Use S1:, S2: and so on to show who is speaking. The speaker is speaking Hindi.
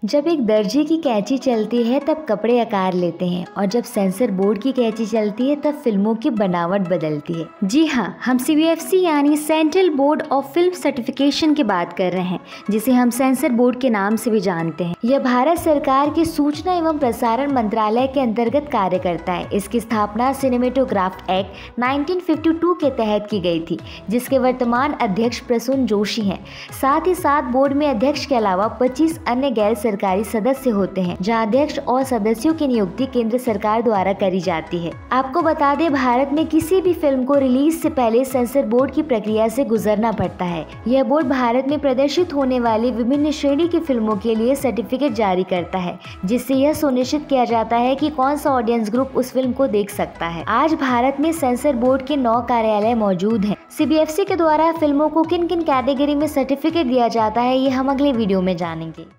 S1: जब एक दर्जी की कैंची चलती है तब कपड़े आकार लेते हैं और जब सेंसर बोर्ड की कैंची चलती है तब फिल्मों की बनावट बदलती है। जी हाँ, हम CBFC यानी central board of film certification की बात कर रहे हैं, जिसे हम सेंसर बोर्ड के नाम से भी जानते हैं। यह भारत सरकार के सूचना एवं प्रसारण मंत्रालय के अंतर्गत कार्य करता है। इसकी स्थापना सिनेमेटोग्राफ एक्ट 1952 के तहत की गई थी, जिसके वर्तमान अध्यक्ष प्रसून जोशी हैं। साथ ही साथ बोर्ड में अध्यक्ष के अलावा 25 अन्य गैर सरकारी सदस्य होते हैं, जहां अध्यक्ष और सदस्यों की नियुक्ति केंद्र सरकार द्वारा करी जाती है। आपको बता दें, भारत में किसी भी फिल्म को रिलीज से पहले सेंसर बोर्ड की प्रक्रिया से गुजरना पड़ता है। यह बोर्ड भारत में प्रदर्शित होने वाली विभिन्न श्रेणी की फिल्मों के लिए सर्टिफिकेट जारी करता है, जिससे यह सुनिश्चित किया जाता है कि कौन सा ऑडियंस ग्रुप उस फिल्म को देख सकता है। आज भारत में सेंसर बोर्ड के 9 कार्यालय मौजूद हैं। CBFC के द्वारा फिल्मों को किन किन कैटेगरी में सर्टिफिकेट दिया जाता है, ये हम अगले वीडियो में जानेंगे।